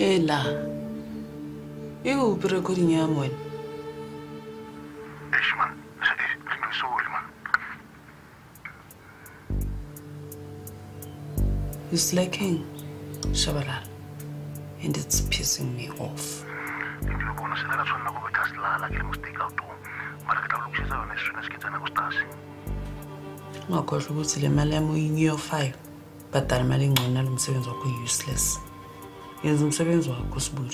Ela. You be recording your man. Eish man, sorry man. You're slacking, Tshabalala, and it's pissing me off. Lindiwe bona sela tswana go betha Tshabalala ke mistake out to. Mara ke tla lokisa yona sena se ke tsena go stasi. Ngakhohlwa ukuthi le mali yami uyiyo 5 badala imali engcono lomsebenzi wakho useless. Yenza umsebenzi wakho sibuja.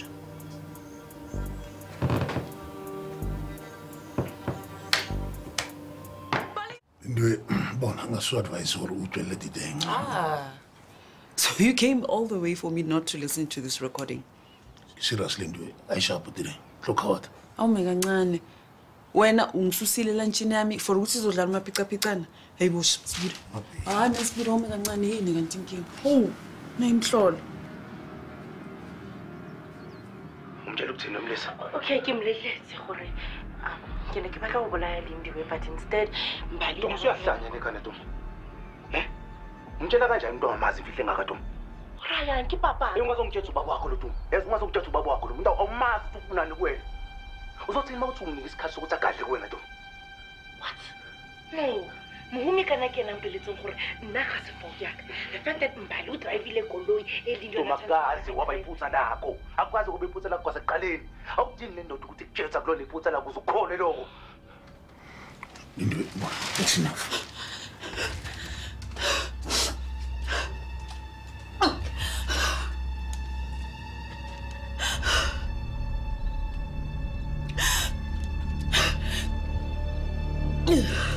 Lindiwe bona ngaso advise gore o tswelle diteng. So you came all the way for me not to listen to this recording? Seriously Lindiwe, Aisha putire. Lokawat. Awumeka kancane. Wena ungisusile lunchini yami for ukuthi izodlala amapicapicana. Hayibo sibude. Hayi masibude awumeka kancane yini kanti inkinga. Oh, nayimhlolo. Umtshela ukuthini nomlisa? Okay, ke mleletse gore ke ne ke batla go bolaya Lindiwe but instead Mbali Usiyahlanya nekhane Tumi. Umtshela kanjani umuntu ongamazi imfihle ngaka Tumi? Raya ke papa. Ungazongithetha ubaba wakho lo Tumi. Ungazongithetha ubaba wakho lo umuntu awumazi ufunani kuwena. Uzothini mawuthi unginika isikhathi sokuthi agadle kuwena Tumi? What? No. Mohumi kana ke nang peletseng gore nna ga se fault yaka. The fact that Mbali o drive-ile koloi Lindiwe Tomakazi waba iphutsa lakho. Akwazi kube iphutsa lakho kwaseqaleni. Awudingi le ndoda ukuthi kujetha kulona iphutsa lakho uzukhole lokho. Lindiwe, it's enough. Yeah.